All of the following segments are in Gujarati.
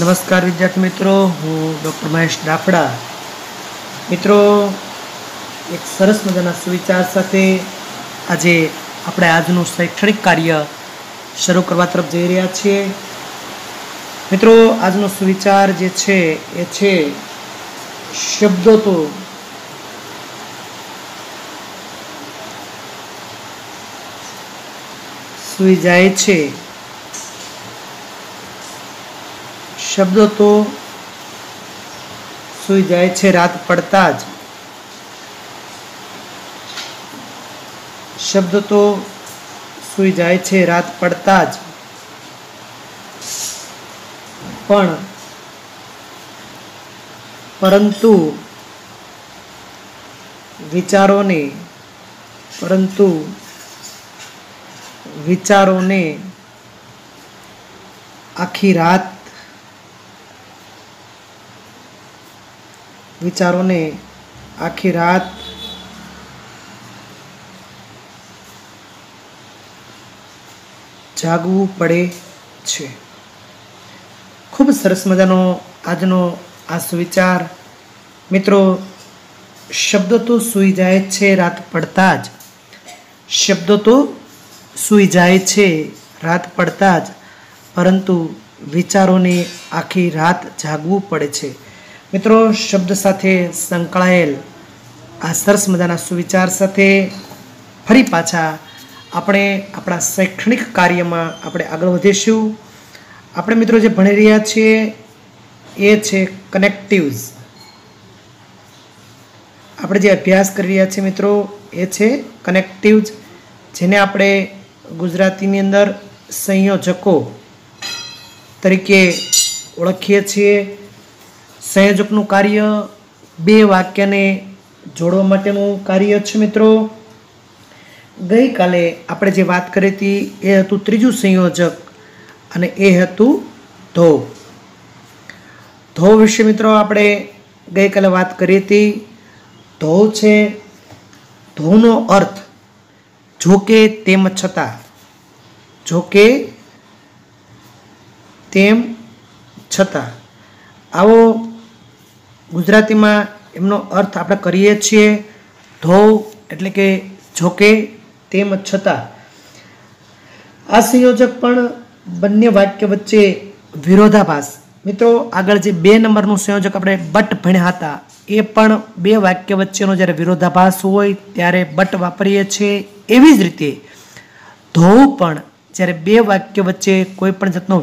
नमस्कार विद्यार्थी मित्रों, हूँ डॉक्टर महेश डाफड़ा। मित्रों, एक सरस मजाना सुविचार साथे आजे આપણે આજનું શૈક્ષણિક કાર્ય શરૂ કરવા તરફ જઈ રહ્યા છીએ। મિત્રો, આજનો સુવિચાર જે છે એ છે શબ્દો તો સૂઈ જાય છે, शब्दों तो सूई जाए छे रात पड़ता ज। शब्द तो सूई जाए छे रात पड़ता ज, परंतु विचारों ने आखी रात जागवू पड़े छे। खूब सरस मजानो आजनो आ सुविचार। मित्रों, शब्दों तो सूई जाए छे रात पड़ता ज, शब्दों तो सूई जाए छे रात पड़ता ज, परंतु विचारों ने आखी रात जागवू पड़े छे। मित्रों, शब्द साथे संकळायेल आ सरस मजाना सुविचार साथे फरी पाछा આપણે આપણા શૈક્ષણિક કાર્યમાં આપણે આગળ વધીશું। આપણે મિત્રો જે ભણી રહ્યા છીએ એ છે કનેક્ટિવ્સ। આપણે જે અભ્યાસ કરી રહ્યા છીએ મિત્રો એ છે કનેક્ટિવ્સ, જેને આપણે ગુજરાતીની અંદર સંયોજકો તરીકે ઓળખીએ છીએ। સંયોજકનું કાર્ય બે વાક્યને જોડવા માટેનું કાર્ય છે। મિત્રો, गई काले आपणे जे बात करी थी ए हतुं त्रीजું संयोजक अने ए हतुं धो। धो विषे मित्रों आपणे गई काले बात करी थी। धो छे, धोनो अर्थ जोके तेम छता, जोके तेम छता। आवो गुजराती में एमनो अर्थ आपणे करीए छीए। धो एटले के जोके तेम छता। आ संयोजक पण बन्ने वाक्य वच्चे विरोधाभास। मित्रों, आगळ जे 2 नंबरनुं संयोजक आपणे बट भण्या हता ए पण 2 वाक्य वच्चेनो ज्यारे विरोधाभास होय त्यारे बट वापरीए छीए। एवी ज रीते धो पण ज्यारे 2 वाक्य वच्चे कोई पण जातनो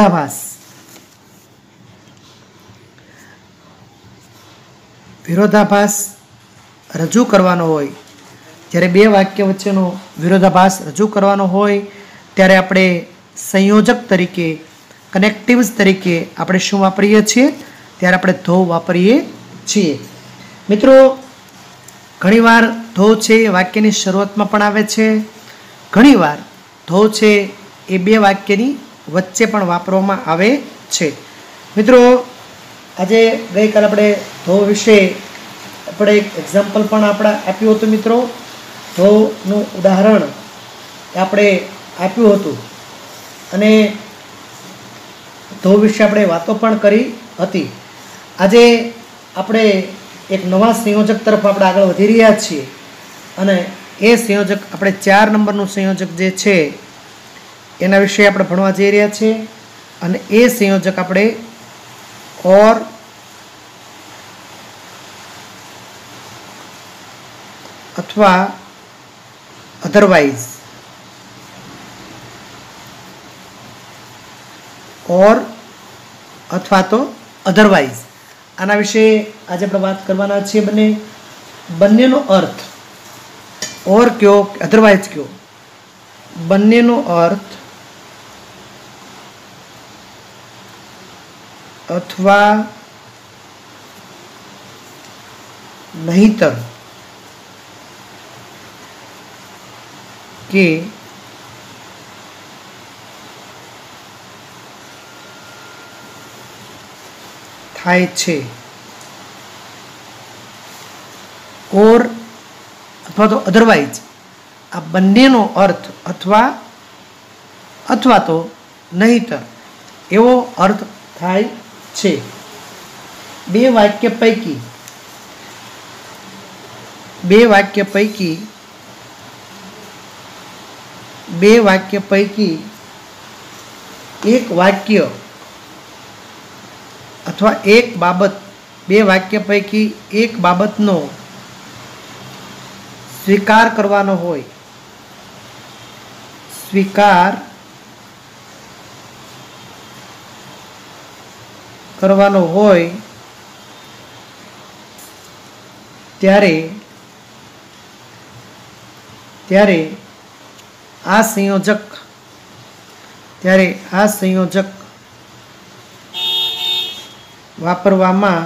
विरोधाभास रजू करवानो होय, જ્યારે બે વાક્ય વચ્ચેનો વિરોધાભાસ રજૂ કરવાનો હોય ત્યારે આપણે સંયોજક તરીકે, કનેક્ટિવ્સ તરીકે આપણે શું વાપરીએ છીએ? ત્યારે આપણે ધો વાપરીએ છીએ। મિત્રો, ઘણીવાર ધો છે એ વાક્યની શરૂઆતમાં પણ આવે છે, ઘણીવાર ધો છે એ બે વાક્યની વચ્ચે પણ વાપરવામાં આવે છે। મિત્રો, આજે ગઈકાલે આપણે ધો વિશે આપણે એક એક્ઝામ્પલ પણ આપણે આપ્યું હતું। મિત્રો, ધોનું ઉદાહરણ આપણે આપ્યું હતું અને ધો વિશે આપણે વાતો પણ કરી હતી। આજે આપણે એક નવા સંયોજક તરફ આપણે આગળ વધી રહ્યા છીએ અને એ સંયોજક આપણે 4 નંબરનું સંયોજક જે છે એના વિશે આપણે ભણવા જઈ રહ્યા છીએ અને એ સંયોજક આપણે ઓર अथवा अदरवाइज और अथवा तो अदरवाइज आना विषे आज આપણે વાત કરવાના છીએ। બંનેનો अर्थ और क्यों अदरवाइज क्यों, બંનેનો अर्थ अथवा नहींतर के थाय छे और अथवा तो अदरवाइज आ बन्नेनो अर्थ अथवा तो नहींतर एवो अर्थ थाय છે. બે વાક્ય પૈકી એક વાક્ય અથવા એક બાબત, બે વાક્ય પૈકી એક બાબતનો સ્વીકાર કરવાનો હોય, ત્યારે આ સંયોજક વાપરવામાં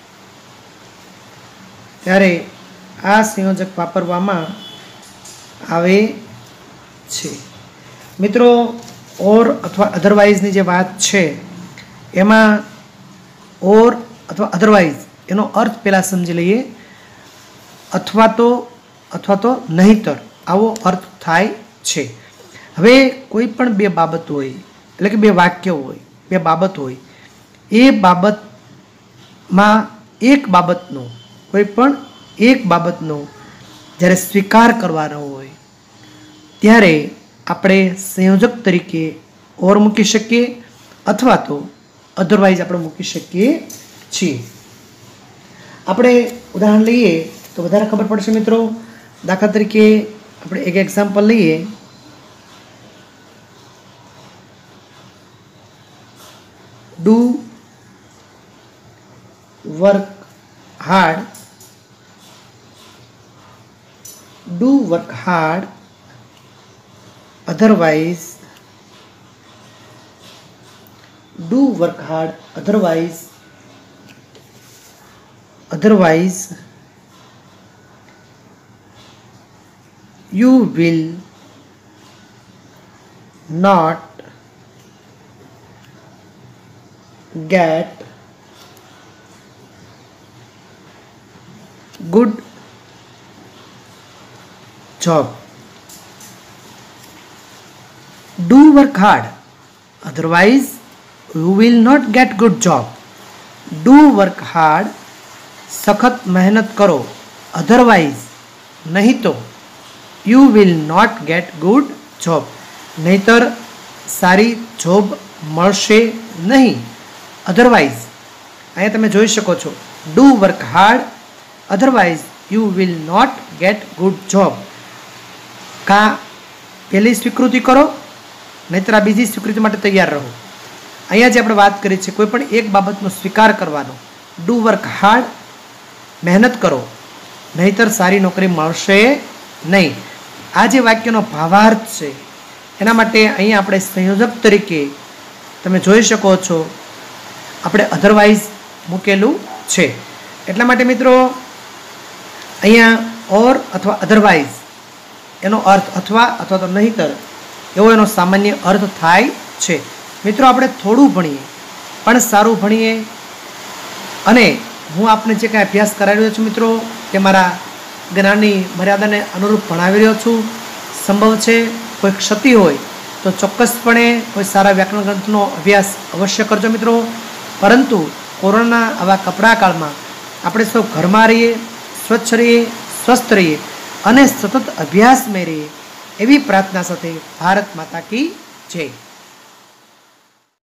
આવે છે. મિત્રો, ઓર અથવા અધરવાઇઝની જે વાત છે એમાં ઓર અથવા અધરવાઇઝ એનો અર્થ પહેલાં સમજી લઈએ. અથવા તો નહીંતર આવો અર્થ થાય છે. હવે કોઈ પણ બે બાબત હોય, એટલે કે બે વાક્ય હોય, બે બાબત હોય, એ બાબતમાં કોઈ પણ એક બાબતનો જ્યારે સ્વીકાર કરવાનો હોય ત્યારે આપણે સંયોજક તરીકે ઓર મૂકી શકીએ અથવા તો અધરવાઇઝ આપણે મૂકી શકીએ છીએ. આપણે ઉદાહરણ લઈએ તો વધારે ખબર પડશે મિત્રો. દાખલા તરીકે આપણે એક એક્ઝામ્પલ લઈએ. Do work hard otherwise you will not get good job. Do work hard, otherwise you will not get good job. Do work hard, સખત મહેનત કરો, otherwise નહીં તો you will not get good job, નહીતર સારી જોબ મળશે નહીં. otherwise અહીંયા તમે જોઈ શકો છો, do work hard, otherwise you will not get good job. કા પહેલી સ્વીકૃતિ કરો, નહીતર આ બીજી સ્વીકૃતિ માટે તૈયાર રહો. અહીંયા જે આપણે વાત કરી છે કોઈ પણ એક બાબતનો સ્વીકાર કરવાનો, ડુ વર્ક હાર્ડ, મહેનત કરો, નહીતર સારી નોકરી મળશે નહીં. આ જે વાક્યનો ભાવાર્થ છે એના માટે અહીંયા આપણે સંયોજક તરીકે તમે જોઈ શકો છો આપણે અધરવાઇઝ મૂકેલું છે. એટલા માટે મિત્રો અહીંયા ઓર અથવા અધરવાઇઝ એનો અર્થ અથવા તો નહીંતર એવો એનો સામાન્ય અર્થ થાય છે. મિત્રો આપણે થોડું ભણીએ પણ સારું ભણીએ, અને હું આપને જે કાંઈ અભ્યાસ કરાવી રહ્યો છું મિત્રો તે મારા જ્ઞાનની મર્યાદાને અનુરૂપ ભણાવી રહ્યો છું. સંભવ છે કોઈ ક્ષતિ હોય તો ચોક્કસપણે કોઈ સારા વ્યાકરણ ગ્રંથનો અભ્યાસ અવશ્ય કરજો મિત્રો. પરંતુ કોરોના આવા કપરા કાળમાં આપણે સૌ ઘરમાં રહીએ, સ્વચ્છ રહીએ, સ્વસ્થ રહીએ અને સતત અભ્યાસમય રહીએ એવી પ્રાર્થના સાથે ભારત માતા કી જય.